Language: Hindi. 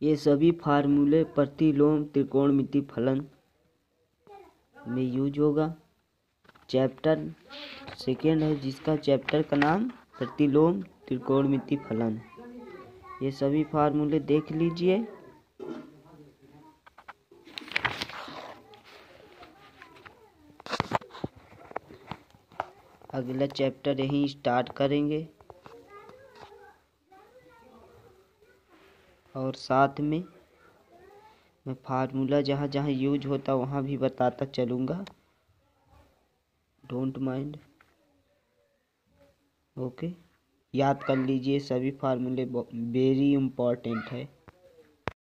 ये सभी फार्मूले प्रतिलोम त्रिकोणमिति फलन में यूज होगा। चैप्टर सेकेंड है जिसका चैप्टर का नाम प्रतिलोम त्रिकोणमिति फलन। ये सभी फार्मूले देख लीजिए। अगला चैप्टर यहीं स्टार्ट करेंगे और साथ में मैं फार्मूला जहाँ जहाँ यूज होता वहाँ भी बताता चलूँगा। Don't mind. ओके, याद कर लीजिए सभी फार्मूले वेरी इम्पोर्टेंट है।